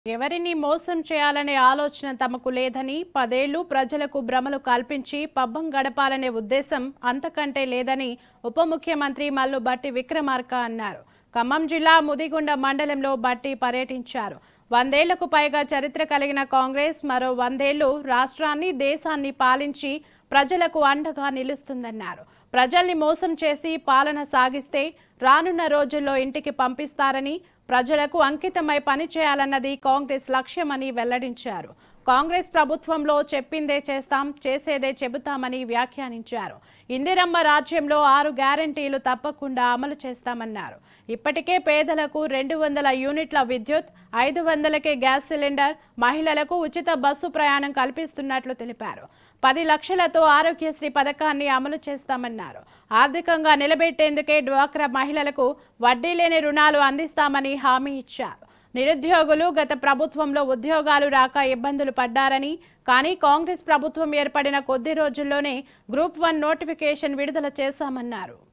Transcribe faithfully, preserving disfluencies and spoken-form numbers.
ఎవరిని మోసం చేయాలనే ఆలోచన తమకు లేదని, పదేళ్లు ప్రజలకు భ్రమలు కల్పించి పబ్బం గడపాలనే ఉద్దేశం అంతకంటే లేదని ఉప ముఖ్యమంత్రి మల్లు భట్టి విక్రమార్క అన్నారు. ఖమ్మం జిల్లా ముదిగొండ మండలంలో భట్టి పర్యటించారు. వందేళ్లకు పైగా చరిత్ర కలిగిన కాంగ్రెస్ మరో వందేళ్లు రాష్ట్రాన్ని, దేశాన్ని పాలించి ప్రజలకు అండగా నిలుస్తుందన్నారు. ప్రజల్ని మోసం చేసి పాలన సాగిస్తే రానున్న రోజుల్లో ఇంటికి పంపిస్తారని, ప్రజలకు అంకితమై పనిచేయాలన్నది కాంగ్రెస్ లక్ష్యమని వెల్లడించారు. కాంగ్రెస్ ప్రభుత్వంలో చెప్పిందే చేస్తాం, చేసేదే చెబుతామని వ్యాఖ్యానించారు. ఇందిరమ్మ రాజ్యంలో ఆరు గ్యారెంటీలు తప్పకుండా అమలు చేస్తామన్నారు. ఇప్పటికే పేదలకు రెండు వందల యూనిట్ల విద్యుత్, ఐదు వందలకే గ్యాస్ సిలిండర్, మహిళలకు ఉచిత బస్సు ప్రయాణం కల్పిస్తున్నట్లు తెలిపారు. పది లక్షలతో ఆరోగ్యశ్రీ పథకాన్ని అమలు చేస్తామన్నారు. ఆర్థికంగా నిలబెట్టేందుకే డ్వాక్రా మహిళలకు వడ్డీ లేని రుణాలు అందిస్తామని హామీ ఇచ్చారు. నిరుద్యోగులు గత ప్రభుత్వంలో ఉద్యోగాలు రాక ఇబ్బందులు పడ్డారని, కానీ కాంగ్రెస్ ప్రభుత్వం ఏర్పడిన కొద్ది రోజుల్లోనే గ్రూప్ వన్ నోటిఫికేషన్ విడుదల చేశామన్నారు.